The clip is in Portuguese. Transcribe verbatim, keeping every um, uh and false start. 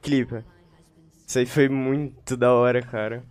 Clipa. Isso aí foi muito da hora, cara.